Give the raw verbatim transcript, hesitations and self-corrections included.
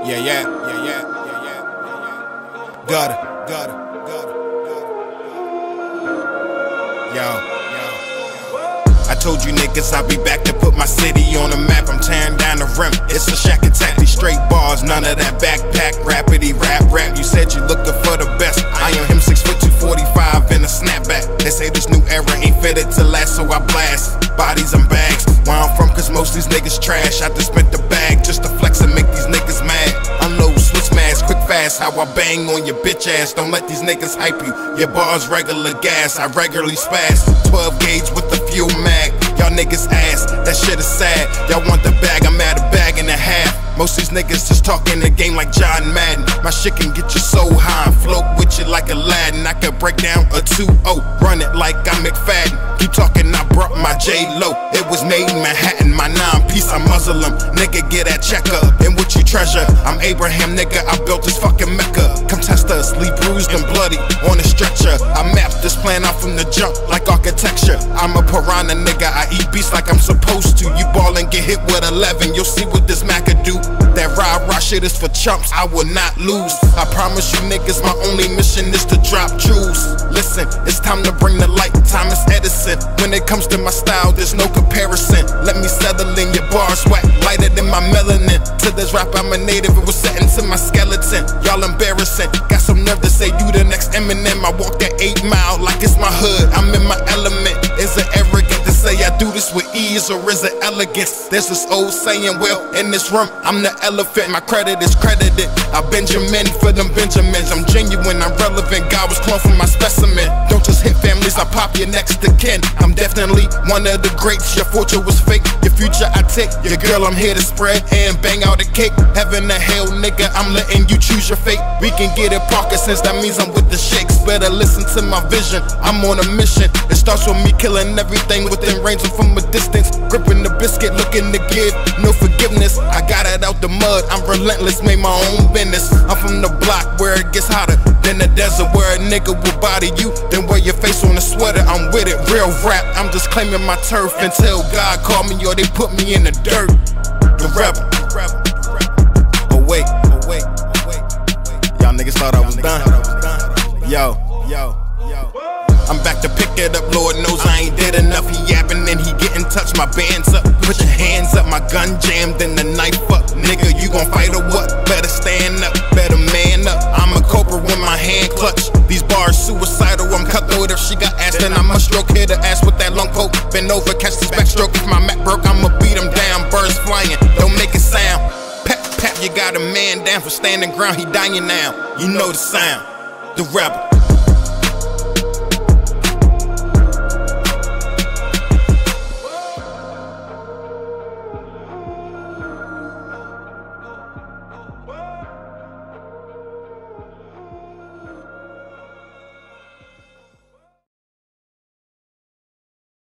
Yeah, yeah, yeah, yeah, yeah, yeah. Gutter, gutter, gutter, gutter. Yo, yo. I told you niggas I'll be back to put my city on the map. I'm tearing down the rim. It's a shack attack. These straight bars, none of that backpack, rapidy rap rap. You said you looking for the best. I am him, six foot two forty-five in a snapback. They say this new era ain't fitted to last, so I blast bodies and bags. Where I'm from, cause most of these niggas trash. I just spent the bag just to flex and make these niggas mad. Unload, switch mask, quick fast. How I bang on your bitch ass. Don't let these niggas hype you. Your bars regular gas. I regularly spaz. twelve gauge with the fuel mag. Y'all niggas ass, that shit is sad. Y'all want the bag, I'm at a bag and a half. Most of these niggas just talking the game like John Madden. My shit can get you so high and float with you like Aladdin. I could break down a two oh, run it like I'm McFadden. Keep talking, I brought my J-Lo. It was made in Manhattan, my nine-piece, I'm Muslim. Nigga, get that checker, and what you treasure. I'm Abraham, nigga, I built this fucking Mecca. Come test us, leave bruised and bloody on a stretcher. I mapped this plan out from the jump like architecture. I'm a piranha, nigga, I eat beats like I'm supposed to. You ball and get hit with eleven, you'll see what this Mac could do. That rah-rah shit is for chumps, I will not lose. I promise you niggas my only mission is to drop jewels. Listen, it's time to bring the light, Thomas Edison. When it comes to my style, there's no comparison. Let me settle in your bars, whack lighter than my melanin. To this rap I'm a native, it was set into my skeleton. Y'all embarrassing, got some nerve to say you the next Eminem. I walk that eight mile like it's my hood, I'm in my element. Is it arrogant to say I do this with ease, or is it elegance? There's this old saying, well, in this room, I'm the elephant, my credit is credited. I Benjamin for them Benjamins. I'm genuine, I'm relevant, God was clone from my specimen. Don't just hit families, I pop your next to kin. I'm definitely one of the greats, your fortune was fake. Your future I take, your girl I'm here to spread and bang out a cake. Heaven or hell, nigga, I'm letting you choose your fate. We can get it Parkinson's, that means I'm with the shakes. Better listen to my vision, I'm on a mission. It starts with me killing everything within range and from a distance. Gripping the biscuit, looking to give no forgiveness. I got it out the mud, I'm relentless, made my own business. I'm from the block where it gets hotter than the desert, where a nigga will body you, then wear your face on a sweater. I'm with it, real rap, I'm just claiming my turf until God call me or they put me in the dirt. The rebel. Oh wait, oh wait, oh wait, y'all niggas thought I was done. Yo, yo, yo. I'm back to pick it up, Lord knows I ain't did enough. He yapping and he getting touched, my band's up. Put your hands up, my gun jammed and the knife up. Nigga, you gon' fight or what? Better stand up, better man up. I'm a cobra with my hand clutched. These bars suicidal, I'm cutthroat. If she got ass, then I must stroke. Hit her ass with that long poke. Bend over, catch this backstroke. If my Mac broke, I'ma beat him down. Birds flying, don't make it sound. Pap, pap, you got a man down for standing ground. He dying now, you know the sound. The rebel.